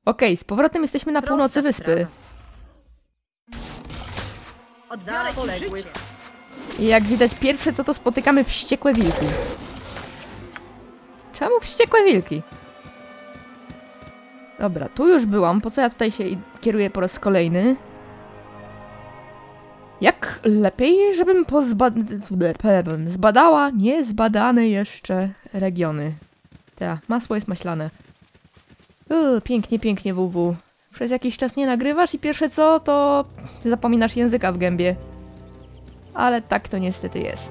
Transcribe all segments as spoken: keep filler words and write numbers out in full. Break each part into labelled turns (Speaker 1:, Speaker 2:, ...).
Speaker 1: Okej, z powrotem jesteśmy na północy wyspy.
Speaker 2: Odbiorę ci życie.
Speaker 1: I jak widać, pierwsze co to spotykamy wściekłe wilki. Czemu wściekłe wilki? Dobra, tu już byłam. Po co ja tutaj się kieruję po raz kolejny? Jak lepiej, żebym pozbad... zbadała niezbadane jeszcze regiony. Ta, masło jest maślane. Uuu, pięknie, pięknie, W W. Przez jakiś czas nie nagrywasz i pierwsze co, to zapominasz języka w gębie. Ale tak to niestety jest.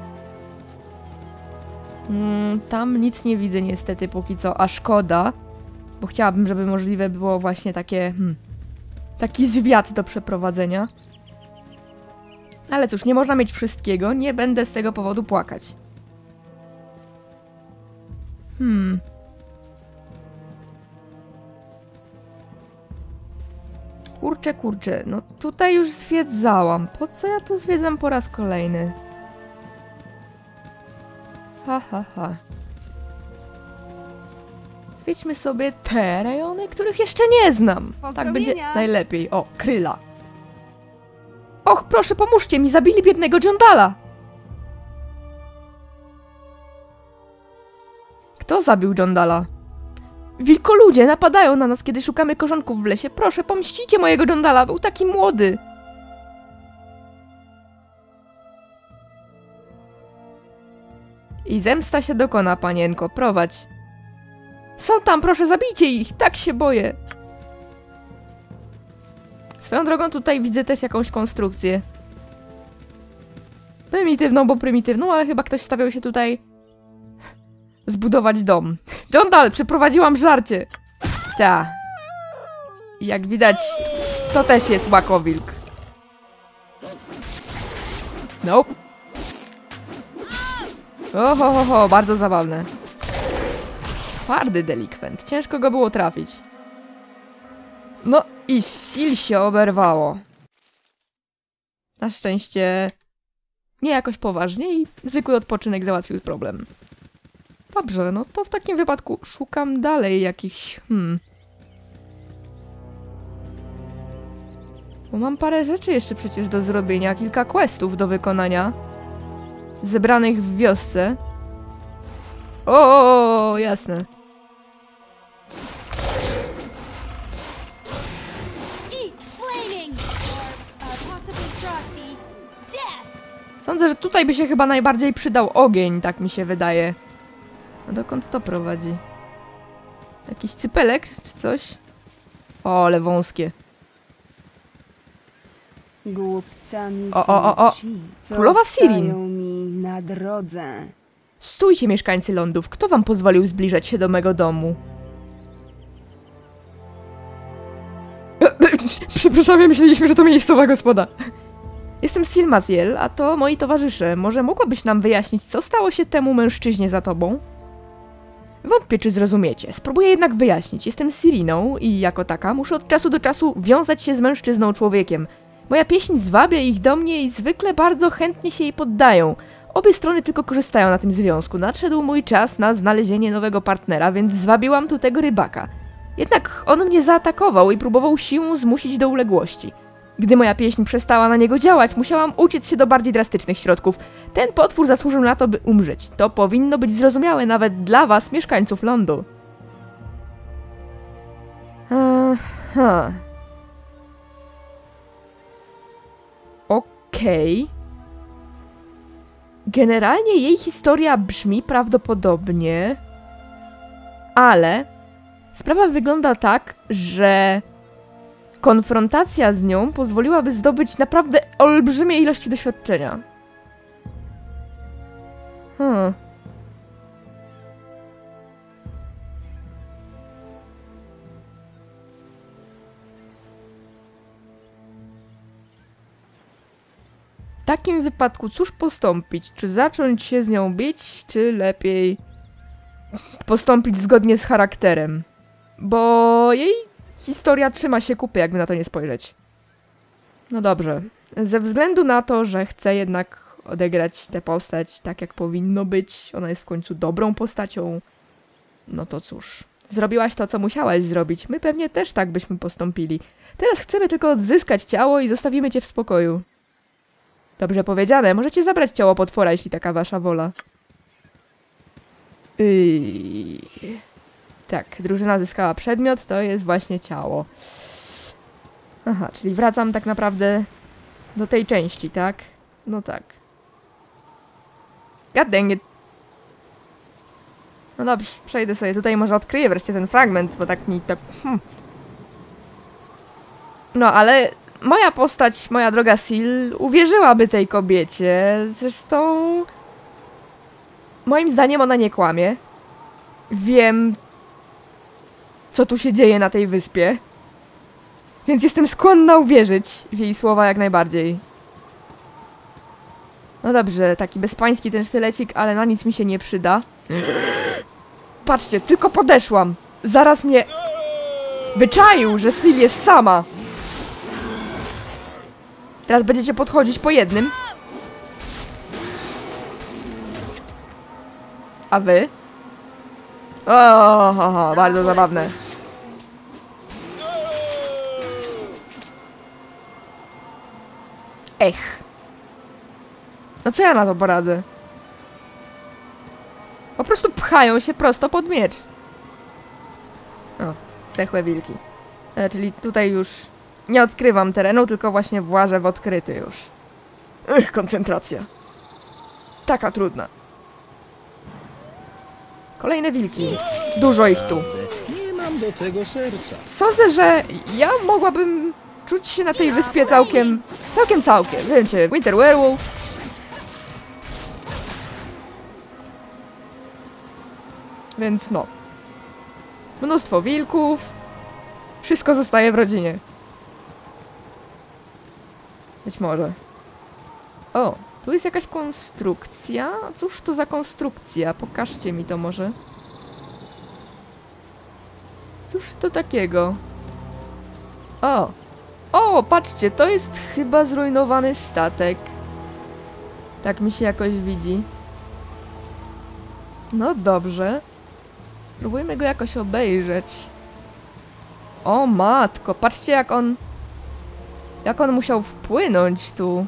Speaker 1: Mm, tam nic nie widzę niestety póki co, a szkoda. Bo chciałabym, żeby możliwe było właśnie takie... Hmm, taki zwiat do przeprowadzenia. Ale cóż, nie można mieć wszystkiego, nie będę z tego powodu płakać. Hmm... Kurczę, kurczę, no tutaj już zwiedzałam. Po co ja tu zwiedzam po raz kolejny? Ha, ha, ha. Zwiedźmy sobie te rejony, których jeszcze nie znam. Tak będzie najlepiej. O, Kryla. Och, proszę, pomóżcie mi, zabili biednego Jondala. Kto zabił Jondala? Wilkoludzie napadają na nas, kiedy szukamy korzonków w lesie. Proszę, pomścicie mojego Jondala, był taki młody. I zemsta się dokona, panienko, prowadź. Są tam, proszę, zabijcie ich, tak się boję. Swoją drogą tutaj widzę też jakąś konstrukcję. Prymitywną, bo prymitywną, ale chyba ktoś stawiał się tutaj... zbudować dom. Jondal, przeprowadziłam żarcie. Ta. Jak widać, to też jest łakowilk. Nope. Oho, ho, ho, bardzo zabawne. Twardy delikwent. Ciężko go było trafić. No i sil się oberwało. Na szczęście nie jakoś poważnie i zwykły odpoczynek załatwił problem. Dobrze, no to w takim wypadku szukam dalej jakichś... Hmm... Bo mam parę rzeczy jeszcze przecież do zrobienia, kilka questów do wykonania. Zebranych w wiosce. O, o, o, jasne. Sądzę, że tutaj by się chyba najbardziej przydał ogień, tak mi się wydaje. A dokąd to prowadzi? Jakiś cypelek czy coś? O, ale wąskie.
Speaker 3: Głupcami
Speaker 1: o, o, o, o.
Speaker 3: są ci, co
Speaker 1: Królowa Sirin.
Speaker 3: stają mi na drodze.
Speaker 1: Stójcie, mieszkańcy lądów. Kto wam pozwolił zbliżać się do mego domu? Przepraszam, myśleliśmy, że to miejscowa gospoda. Jestem Silmathiel, a to moi towarzysze. Może mogłabyś nam wyjaśnić, co stało się temu mężczyźnie za tobą? Wątpię, czy zrozumiecie. Spróbuję jednak wyjaśnić. Jestem Siriną i jako taka muszę od czasu do czasu wiązać się z mężczyzną człowiekiem. Moja pieśń zwabia ich do mnie i zwykle bardzo chętnie się jej poddają. Obie strony tylko korzystają na tym związku. Nadszedł mój czas na znalezienie nowego partnera, więc zwabiłam tu tego rybaka. Jednak on mnie zaatakował i próbował siłą zmusić do uległości. Gdy moja pieśń przestała na niego działać, musiałam uciec się do bardziej drastycznych środków. Ten potwór zasłużył na to, by umrzeć. To powinno być zrozumiałe nawet dla was, mieszkańców lądu. Aha. Okej. Okay. Generalnie jej historia brzmi prawdopodobnie, ale sprawa wygląda tak, że konfrontacja z nią pozwoliłaby zdobyć naprawdę olbrzymie ilości doświadczenia. Hmm. W takim wypadku cóż postąpić? Czy zacząć się z nią bić, czy lepiej postąpić zgodnie z charakterem? Bo jej historia trzyma się kupy, jakby na to nie spojrzeć. No dobrze. Ze względu na to, że chcę jednak odegrać tę postać tak, jak powinno być, ona jest w końcu dobrą postacią, no to cóż. Zrobiłaś to, co musiałaś zrobić. My pewnie też tak byśmy postąpili. Teraz chcemy tylko odzyskać ciało i zostawimy cię w spokoju. Dobrze powiedziane. Możecie zabrać ciało potwora, jeśli taka wasza wola. Yy... Tak, drużyna zyskała przedmiot, to jest właśnie ciało. Aha, czyli wracam tak naprawdę do tej części, tak? No tak. God dang it. No dobrze, przejdę sobie tutaj, może odkryję wreszcie ten fragment, bo tak mi tak... Hmm. No, ale moja postać, moja droga Sil, uwierzyłaby tej kobiecie. Zresztą... Moim zdaniem ona nie kłamie. Wiem, co tu się dzieje na tej wyspie. Więc jestem skłonna uwierzyć w jej słowa jak najbardziej. No dobrze, taki bezpański ten sztylecik, ale na nic mi się nie przyda. Patrzcie, tylko podeszłam. Zaraz mnie wyczaił, że Sil jest sama. Teraz będziecie podchodzić po jednym. A wy? O, ho, ho, bardzo zabawne. Ech. No co ja na to poradzę? Po prostu pchają się prosto pod miecz. O, zdechłe wilki. E, czyli tutaj już nie odkrywam terenu, tylko właśnie włażę w odkryty już. Ech, koncentracja. Taka trudna. Kolejne wilki. Dużo ich tu.
Speaker 4: Nie mam do tego serca.
Speaker 1: Sądzę, że ja mogłabym czuć się na tej wyspie całkiem... Całkiem, całkiem. Wiecie, Winter Werewolf. Więc no. Mnóstwo wilków. Wszystko zostaje w rodzinie. Być może. O, tu jest jakaś konstrukcja. Cóż to za konstrukcja? Pokażcie mi to może. Cóż to takiego? O! O, patrzcie, to jest chyba zrujnowany statek. Tak mi się jakoś widzi. No dobrze. Spróbujmy go jakoś obejrzeć. O matko, patrzcie jak on... Jak on musiał wpłynąć tu.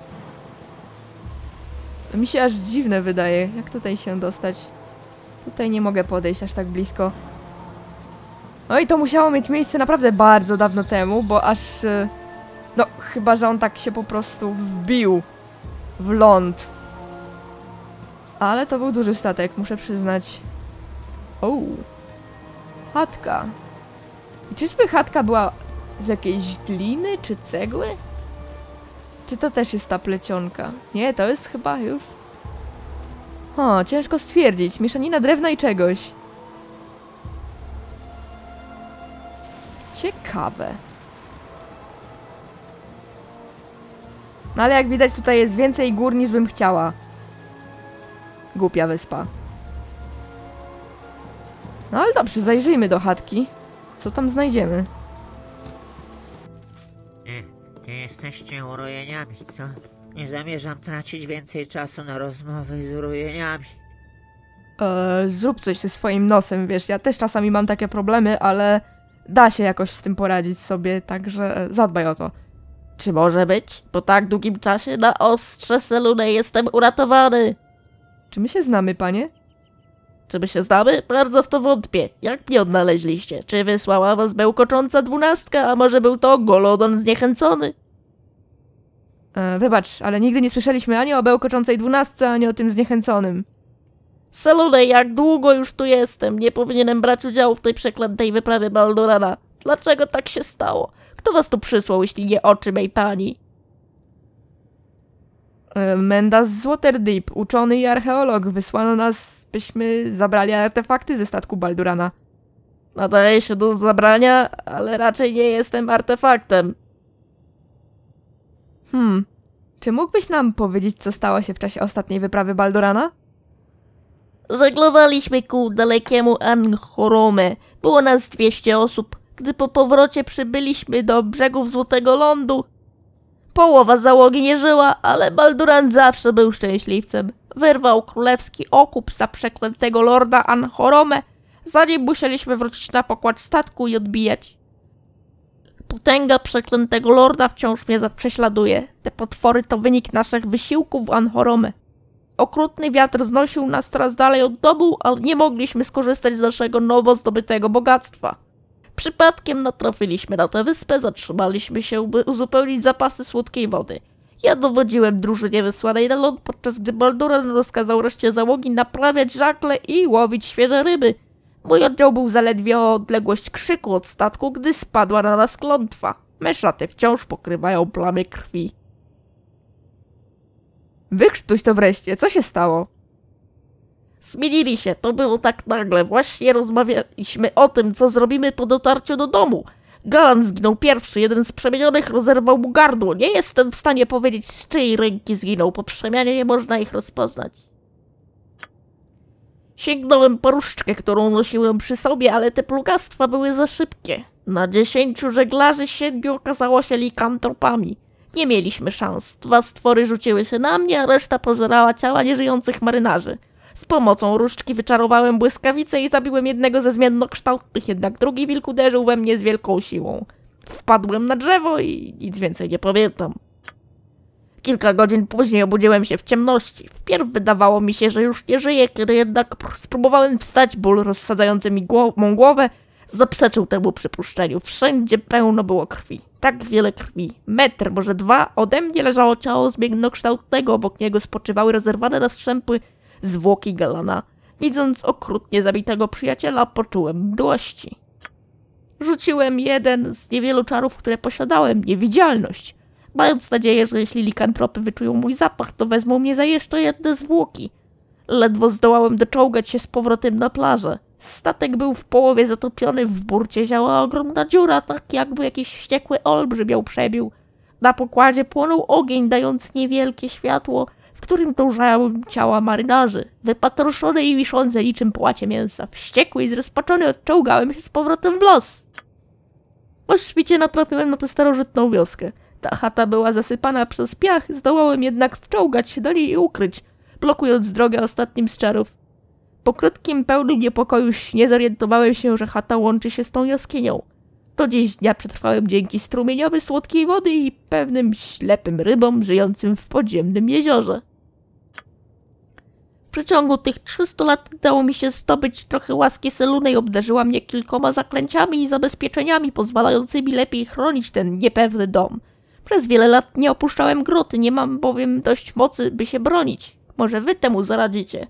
Speaker 1: Mi się aż dziwne wydaje. Jak tutaj się dostać? Tutaj nie mogę podejść aż tak blisko. No i to musiało mieć miejsce naprawdę bardzo dawno temu, bo aż... No, chyba że on tak się po prostu wbił w ląd. Ale to był duży statek, muszę przyznać. O, chatka. I czyżby chatka była z jakiejś gliny czy cegły? Czy to też jest ta plecionka? Nie, to jest chyba już... O, ciężko stwierdzić. Mieszanina drewna i czegoś. Ciekawe. No ale jak widać tutaj jest więcej gór niż bym chciała. Głupia wyspa. No ale dobrze, zajrzyjmy do chatki. Co tam znajdziemy?
Speaker 5: Nie, nie jesteście urojeniami, co? Nie zamierzam tracić więcej czasu na rozmowy z urojeniami.
Speaker 1: Eee, zrób coś ze swoim nosem, wiesz, ja też czasami mam takie problemy, ale da się jakoś z tym poradzić sobie, także zadbaj o to.
Speaker 6: Czy może być? Po tak długim czasie na ostrze Selune jestem uratowany.
Speaker 1: Czy my się znamy, panie?
Speaker 6: Czy my się znamy? Bardzo w to wątpię. Jak mnie odnaleźliście? Czy wysłała was bełkocząca dwunastka, a może był to Golodon zniechęcony?
Speaker 1: E, wybacz, ale nigdy nie słyszeliśmy ani o bełkoczącej dwunastce, ani o tym zniechęconym.
Speaker 6: Selune, jak długo już tu jestem? Nie powinienem brać udziału w tej przeklętej wyprawie Baldurana. Dlaczego tak się stało? Kto was tu przysłał, jeśli nie oczy mej pani?
Speaker 1: E, Mendas z Waterdeep, uczony i archeolog. Wysłano nas, byśmy zabrali artefakty ze statku Baldurana.
Speaker 6: Nadaje się do zabrania, ale raczej nie jestem artefaktem.
Speaker 1: Hmm. Czy mógłbyś nam powiedzieć, co stało się w czasie ostatniej wyprawy Baldurana?
Speaker 6: Żeglowaliśmy ku dalekiemu Anhorome. Było nas dwieście osób. Gdy po powrocie przybyliśmy do brzegów Złotego Lądu, połowa załogi nie żyła, ale Balduran zawsze był szczęśliwcem. Wyrwał królewski okup za przeklętego lorda Anhorome, zanim musieliśmy wrócić na pokład statku i odbijać. Potęga przeklętego lorda wciąż mnie prześladuje. Te potwory to wynik naszych wysiłków w Anhorome. Okrutny wiatr znosił nas coraz dalej od domu, ale nie mogliśmy skorzystać z naszego nowo zdobytego bogactwa. Przypadkiem natrafiliśmy na tę wyspę, zatrzymaliśmy się, by uzupełnić zapasy słodkiej wody. Ja dowodziłem drużynie wysłanej na ląd, podczas gdy Balduran rozkazał reszcie załogi naprawiać żagle i łowić świeże ryby. Mój oddział był zaledwie o odległość krzyku od statku, gdy spadła na nas klątwa. Me szaty wciąż pokrywają plamy krwi.
Speaker 1: Wykrztuś to wreszcie, co się stało?
Speaker 6: Zmienili się, to było tak nagle. Właśnie rozmawialiśmy o tym, co zrobimy po dotarciu do domu. Galan zginął pierwszy, jeden z przemienionych rozerwał mu gardło. Nie jestem w stanie powiedzieć, z czyjej ręki zginął. Po przemianie nie można ich rozpoznać. Sięgnąłem po różdżkę, którą nosiłem przy sobie, ale te plugastwa były za szybkie. Na dziesięciu żeglarzy siedmiu okazało się likantropami. Nie mieliśmy szans. Dwa stwory rzuciły się na mnie, a reszta pożerała ciała nieżyjących marynarzy. Z pomocą różdżki wyczarowałem błyskawicę i zabiłem jednego ze zmiennokształtnych, jednak drugi wilk uderzył we mnie z wielką siłą. Wpadłem na drzewo i nic więcej nie pamiętam. Kilka godzin później obudziłem się w ciemności. Wpierw wydawało mi się, że już nie żyję, kiedy jednak spróbowałem wstać, ból rozsadzający mi gło- mą głowę zaprzeczył temu przypuszczeniu. Wszędzie pełno było krwi. Tak wiele krwi. Metr, może dwa, ode mnie leżało ciało zmiennokształtnego, obok niego spoczywały rozerwane na strzępy zwłoki Galana. Widząc okrutnie zabitego przyjaciela, poczułem mdłości. Rzuciłem jeden z niewielu czarów, które posiadałem, niewidzialność, mając nadzieję, że jeśli likantropy wyczują mój zapach, to wezmą mnie za jeszcze jedne zwłoki. Ledwo zdołałem doczołgać się z powrotem na plażę. Statek był w połowie zatopiony, w burcie ziała ogromna dziura, tak jakby jakiś wściekły olbrzym ją przebił. Na pokładzie płonął ogień, dając niewielkie światło, w którym dążały ciała marynarzy, wypatroszone i wiszące niczym płacie mięsa. Wściekły i zrozpaczony odczołgałem się z powrotem w los. Po świcie natrafiłem na tę starożytną wioskę. Ta chata była zasypana przez piach, zdołałem jednak wczołgać się do niej i ukryć, blokując drogę ostatnim z czarów. Po krótkim, pełnym niepokoju śnie zorientowałem się, że chata łączy się z tą jaskinią. Do dziś dnia przetrwałem dzięki strumieniowi słodkiej wody i pewnym ślepym rybom żyjącym w podziemnym jeziorze. W przeciągu tych trzystu lat udało mi się zdobyć trochę łaski Selune i obdarzyła mnie kilkoma zaklęciami i zabezpieczeniami pozwalającymi lepiej chronić ten niepewny dom. Przez wiele lat nie opuszczałem groty, nie mam bowiem dość mocy, by się bronić. Może wy temu zaradzicie.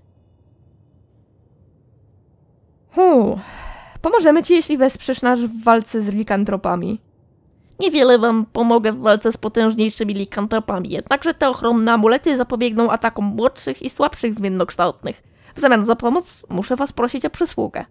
Speaker 1: Hu, pomożemy ci, jeśli wesprzesz nas w walce z likantropami.
Speaker 6: Niewiele wam pomogę w walce z potężniejszymi likantropami, jednakże te ochronne amulety zapobiegną atakom młodszych i słabszych zmiennokształtnych. W zamian za pomoc muszę was prosić o przysługę.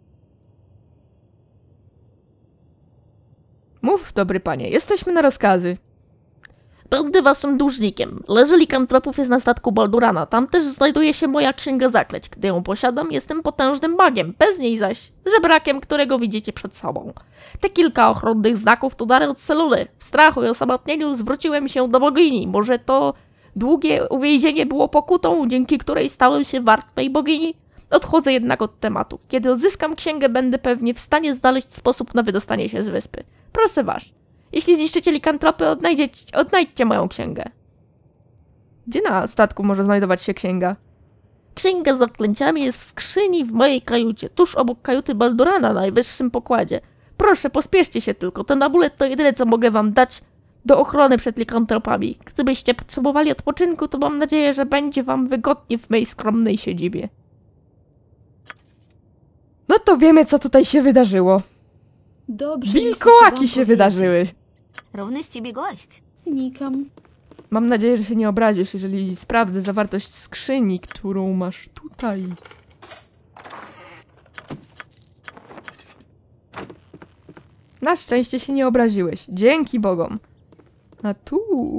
Speaker 1: Mów, dobry panie, jesteśmy na rozkazy.
Speaker 6: Będę waszym dłużnikiem. Leży likantropów jest na statku Baldurana. Tam też znajduje się moja księga zaklęć. Gdy ją posiadam, jestem potężnym magiem. Bez niej zaś żebrakiem, którego widzicie przed sobą. Te kilka ochronnych znaków to dary od Seluny. W strachu i osamotnieniu zwróciłem się do bogini. Może to długie uwięzienie było pokutą, dzięki której stałem się wartwej bogini? Odchodzę jednak od tematu. Kiedy odzyskam księgę, będę pewnie w stanie znaleźć sposób na wydostanie się z wyspy. Proszę was. Jeśli zniszczycie likantropy, odnajdźcie moją księgę.
Speaker 1: Gdzie na statku może znajdować się księga?
Speaker 6: Księga z zaklęciami jest w skrzyni w mojej kajucie, tuż obok kajuty Baldurana na najwyższym pokładzie. Proszę, pospieszcie się tylko, ten amulet to jedyne, co mogę wam dać do ochrony przed likantropami. Gdybyście potrzebowali odpoczynku, to mam nadzieję, że będzie wam wygodnie w mojej skromnej siedzibie.
Speaker 1: No to wiemy, co tutaj się wydarzyło.
Speaker 2: Dobrze,
Speaker 1: Wilkołaki się wydarzyły.
Speaker 2: Równy z ciebie gość.
Speaker 3: Znikam.
Speaker 1: Mam nadzieję, że się nie obrazisz, jeżeli sprawdzę zawartość skrzyni, którą masz tutaj. Na szczęście się nie obraziłeś. Dzięki Bogom. A tu...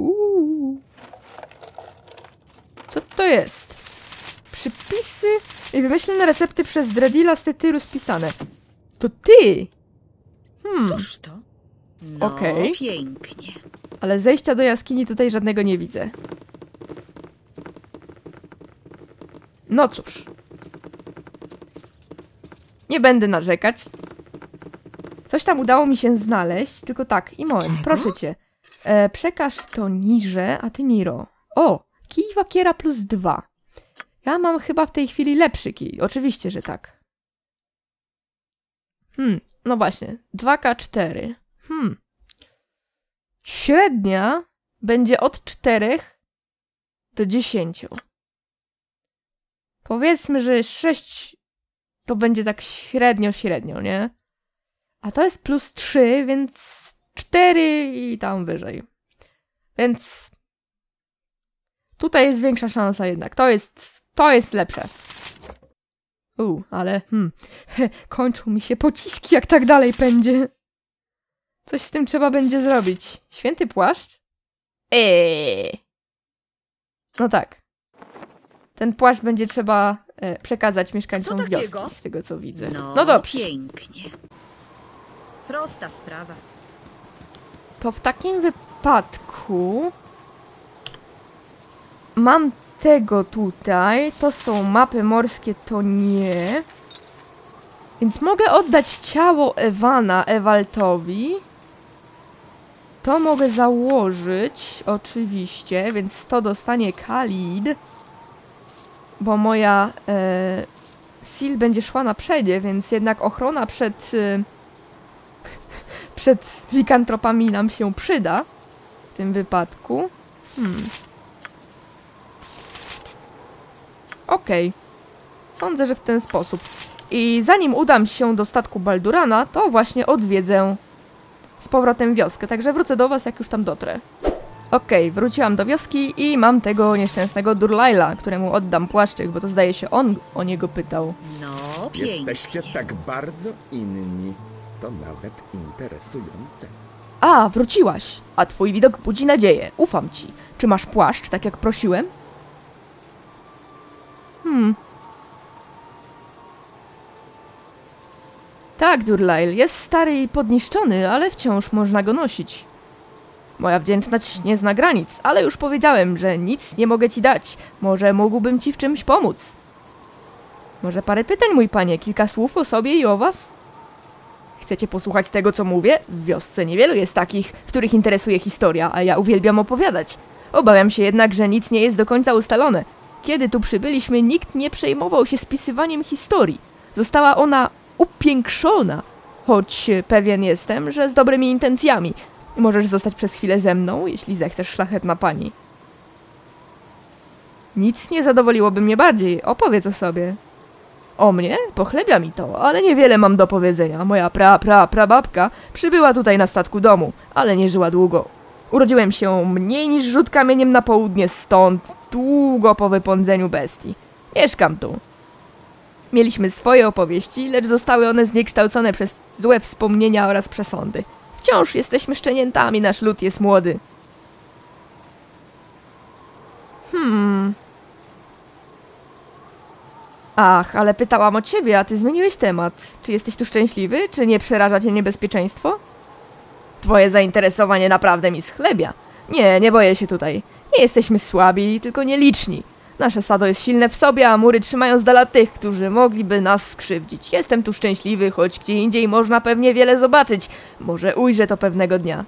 Speaker 1: Co to jest? Przypisy i wymyślone recepty przez Dreadila z Tytyru spisane. To ty! Hmm,
Speaker 2: Cóż to? No,
Speaker 1: Okej.
Speaker 2: pięknie.
Speaker 1: ale zejścia do jaskini tutaj żadnego nie widzę. No cóż. Nie będę narzekać. Coś tam udało mi się znaleźć, tylko tak, Imoen, proszę cię. E, przekaż to Nirze, a ty Niro. O, kij wakiera plus dwa. Ja mam chyba w tej chwili lepszy kij. Oczywiście, że tak. Hmm, no właśnie. dwa K cztery. Hmm. Średnia będzie od czterech do dziesięciu. Powiedzmy, że sześć to będzie tak średnio, średnio, nie? A to jest plus trzy, więc cztery i tam wyżej. Więc tutaj jest większa szansa jednak. To jest, to jest lepsze. U, ale hmm, kończą mi się pociski, jak tak dalej będzie. Coś z tym trzeba będzie zrobić. Święty płaszcz? Eee. No tak. Ten płaszcz będzie trzeba e, przekazać mieszkańcom wioski, z tego co widzę.
Speaker 7: No,
Speaker 1: no dobrze.
Speaker 7: Pięknie. Prosta sprawa.
Speaker 1: To w takim wypadku mam tego tutaj. To są mapy morskie, to nie. Więc mogę oddać ciało Ewana Ewaltowi. To mogę założyć, oczywiście, więc to dostanie Khalid. Bo moja e, Sil będzie szła na przedzie, więc jednak ochrona przed e, przed likantropami nam się przyda w tym wypadku. Hmm. Okej. Okay. Sądzę, że w ten sposób. I zanim udam się do statku Baldurana, to właśnie odwiedzę z powrotem wioskę, także wrócę do was, jak już tam dotrę. Okej, okay, wróciłam do wioski i mam tego nieszczęsnego Durlaila, któremu oddam płaszczyk, bo to zdaje się on o niego pytał.
Speaker 7: No, pięknie.
Speaker 4: Jesteście tak bardzo inni. To nawet interesujące.
Speaker 1: A, wróciłaś. A twój widok budzi nadzieję. Ufam ci. Czy masz płaszcz, tak jak prosiłem? Hmm. Tak, Durlail, jest stary i podniszczony, ale wciąż można go nosić. Moja wdzięczność nie zna granic, ale już powiedziałem, że nic nie mogę ci dać. Może mógłbym ci w czymś pomóc. Może parę pytań, mój panie, kilka słów o sobie i o was? Chcecie posłuchać tego, co mówię? W wiosce niewielu jest takich, których interesuje historia, a ja uwielbiam opowiadać. Obawiam się jednak, że nic nie jest do końca ustalone. Kiedy tu przybyliśmy, nikt nie przejmował się spisywaniem historii. Została ona upiększona, choć pewien jestem, że z dobrymi intencjami. Możesz zostać przez chwilę ze mną, jeśli zechcesz, szlachetna pani. Nic nie zadowoliłoby mnie bardziej. Opowiedz o sobie. O mnie? Pochlebia mi to, ale niewiele mam do powiedzenia. Moja pra, pra, prababka przybyła tutaj na statku domu, ale nie żyła długo. Urodziłem się mniej niż rzut kamieniem na południe stąd, długo po wypędzeniu bestii. Mieszkam tu. Mieliśmy swoje opowieści, lecz zostały one zniekształcone przez złe wspomnienia oraz przesądy. Wciąż jesteśmy szczeniętami, nasz lud jest młody. Hmm... Ach, ale pytałam o ciebie, a ty zmieniłeś temat. Czy jesteś tu szczęśliwy? Czy nie przeraża cię niebezpieczeństwo? Twoje zainteresowanie naprawdę mi schlebia. Nie, nie boję się tutaj. Nie jesteśmy słabi, tylko nieliczni. Nasze stado jest silne w sobie, a mury trzymają z dala tych, którzy mogliby nas skrzywdzić. Jestem tu szczęśliwy, choć gdzie indziej można pewnie wiele zobaczyć. Może ujrzę to pewnego dnia.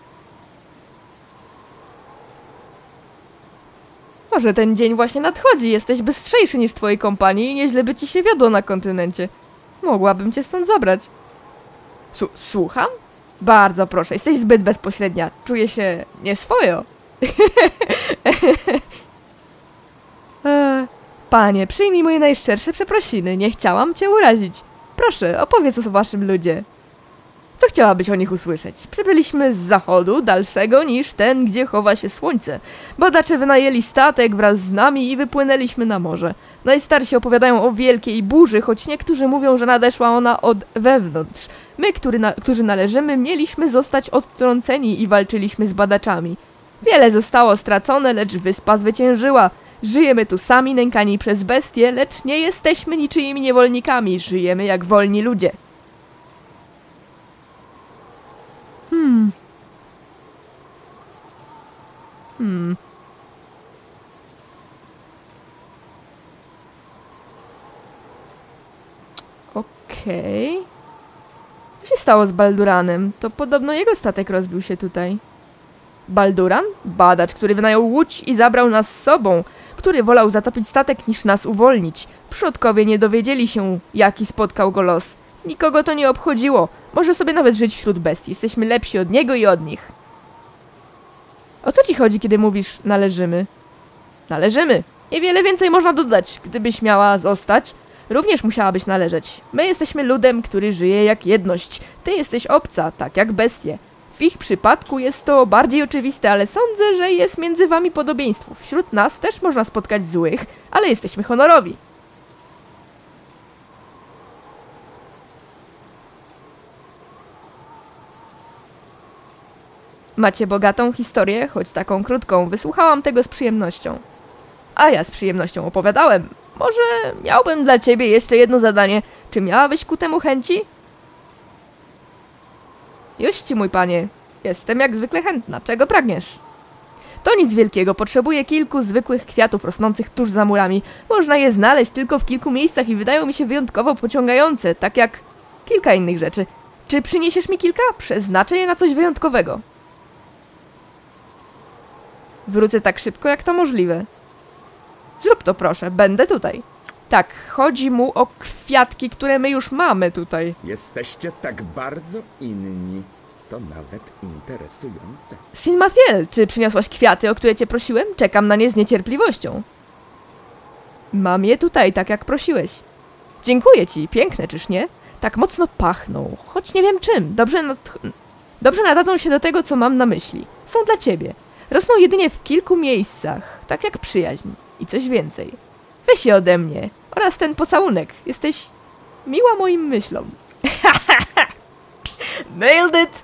Speaker 1: Może ten dzień właśnie nadchodzi, jesteś bystrzejszy niż twojej kompanii i nieźle by ci się wiodło na kontynencie. Mogłabym cię stąd zabrać. S- Słucham? Bardzo proszę, jesteś zbyt bezpośrednia. Czuję się nieswojo. e, panie, przyjmij moje najszczersze przeprosiny. Nie chciałam cię urazić. Proszę, opowiedz o waszym ludzie. Co chciałabyś o nich usłyszeć? Przybyliśmy z zachodu, dalszego niż ten, gdzie chowa się słońce. Badacze wynajęli statek wraz z nami i wypłynęliśmy na morze. Najstarsi opowiadają o wielkiej burzy, choć niektórzy mówią, że nadeszła ona od wewnątrz. My, który na, którzy należymy, mieliśmy zostać odtrąceni i walczyliśmy z badaczami. Wiele zostało stracone, lecz wyspa zwyciężyła. Żyjemy tu sami, nękani przez bestie, lecz nie jesteśmy niczyimi niewolnikami. Żyjemy jak wolni ludzie. Hmm. Hmm. Okej. Okej. Okay. Co się stało z Balduranem? To podobno jego statek rozbił się tutaj. Balduran? Badacz, który wynajął łódź i zabrał nas z sobą. Który wolał zatopić statek niż nas uwolnić. Przodkowie nie dowiedzieli się, jaki spotkał go los. Nikogo to nie obchodziło. Może sobie nawet żyć wśród bestii. Jesteśmy lepsi od niego i od nich. O co ci chodzi, kiedy mówisz należymy? Należymy. Niewiele więcej można dodać. Gdybyś miała zostać, również musiałabyś należeć. My jesteśmy ludem, który żyje jak jedność. Ty jesteś obca, tak jak bestie. W ich przypadku jest to bardziej oczywiste, ale sądzę, że jest między wami podobieństwo. Wśród nas też można spotkać złych, ale jesteśmy honorowi. Macie bogatą historię, choć taką krótką. Wysłuchałam tego z przyjemnością. A ja z przyjemnością opowiadałem. Może miałbym dla ciebie jeszcze jedno zadanie. Czy miałabyś ku temu chęci? Już ci, mój panie. Jestem jak zwykle chętna. Czego pragniesz? To nic wielkiego. Potrzebuję kilku zwykłych kwiatów rosnących tuż za murami. Można je znaleźć tylko w kilku miejscach i wydają mi się wyjątkowo pociągające, tak jak kilka innych rzeczy. Czy przyniesiesz mi kilka? Przeznaczę je na coś wyjątkowego. Wrócę tak szybko, jak to możliwe. Zrób to, proszę. Będę tutaj. Tak, chodzi mu o kwiatki, które my już mamy tutaj.
Speaker 4: Jesteście tak bardzo inni. To nawet interesujące.
Speaker 1: Sinmathiel, czy przyniosłaś kwiaty, o które cię prosiłem? Czekam na nie z niecierpliwością. Mam je tutaj, tak jak prosiłeś. Dziękuję ci. Piękne, czyż nie? Tak mocno pachną, choć nie wiem czym. Dobrze, nad... Dobrze nadadzą się do tego, co mam na myśli. Są dla ciebie. Rosną jedynie w kilku miejscach, tak jak przyjaźń. I coś więcej. Weź je ode mnie. Oraz ten pocałunek. Jesteś miła moim myślom. Nailed it!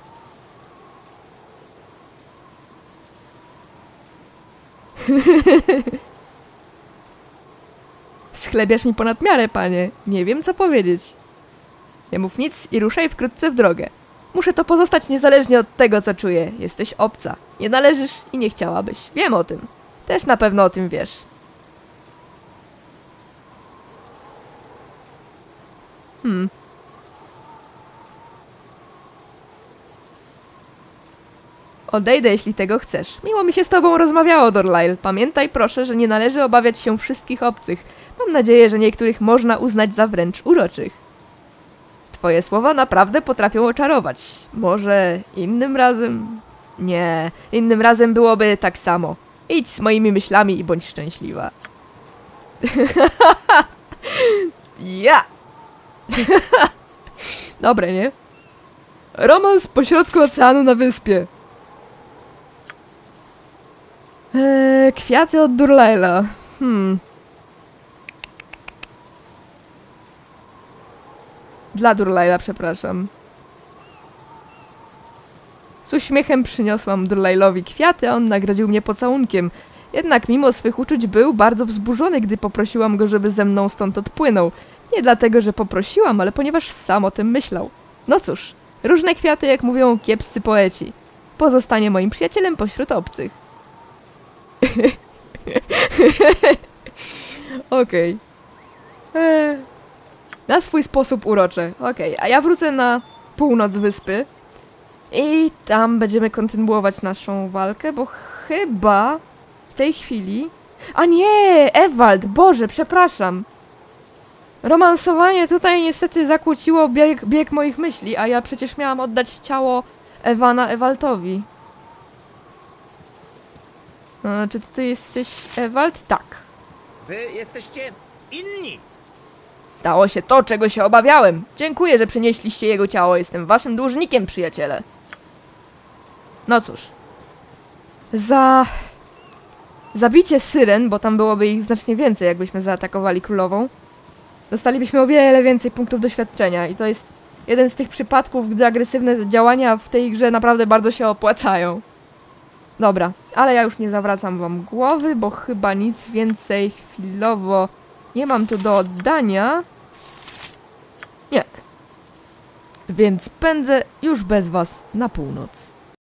Speaker 1: Schlebiasz mi ponad miarę, panie. Nie wiem, co powiedzieć. Nie mów nic i ruszaj wkrótce w drogę. Muszę to pozostać niezależnie od tego, co czuję. Jesteś obca. Nie należysz i nie chciałabyś. Wiem o tym. Też na pewno o tym wiesz. Hmm. Odejdę, jeśli tego chcesz. Miło mi się z tobą rozmawiało, Dorlail. Pamiętaj proszę, że nie należy obawiać się wszystkich obcych. Mam nadzieję, że niektórych można uznać za wręcz uroczych. Twoje słowa naprawdę potrafią oczarować. Może innym razem? Nie, innym razem byłoby tak samo. Idź z moimi myślami i bądź szczęśliwa. Ja! Dobre, nie? Romans pośrodku oceanu na wyspie. Eee, kwiaty od Dorlaila. Hmm. Dla Dorlaila, przepraszam. Z uśmiechem przyniosłam Dorlailowi kwiaty, a on nagrodził mnie pocałunkiem. Jednak mimo swych uczuć był bardzo wzburzony, gdy poprosiłam go, żeby ze mną stąd odpłynął. Nie dlatego, że poprosiłam, ale ponieważ sam o tym myślał. No cóż, różne kwiaty, jak mówią kiepscy poeci. Pozostanie moim przyjacielem pośród obcych. Okej. Okay. Eee. Na swój sposób urocze. Okej, okay. A ja wrócę na północ wyspy. I tam będziemy kontynuować naszą walkę, bo chyba w tej chwili... A nie! Ewald! Boże, przepraszam! Romansowanie tutaj niestety zakłóciło bieg, bieg moich myśli, a ja przecież miałam oddać ciało Ewana Ewaltowi. A, czy ty jesteś Ewald? Tak.
Speaker 5: Wy jesteście inni.
Speaker 1: Stało się to, czego się obawiałem. Dziękuję, że przynieśliście jego ciało. Jestem waszym dłużnikiem, przyjaciele. No cóż. Za... zabicie syren, bo tam byłoby ich znacznie więcej, jakbyśmy zaatakowali królową, dostalibyśmy o wiele więcej punktów doświadczenia. I to jest jeden z tych przypadków, gdy agresywne działania w tej grze naprawdę bardzo się opłacają. Dobra, ale ja już nie zawracam wam głowy, bo chyba nic więcej chwilowo nie mam tu do oddania. Nie. Więc pędzę już bez was na północ.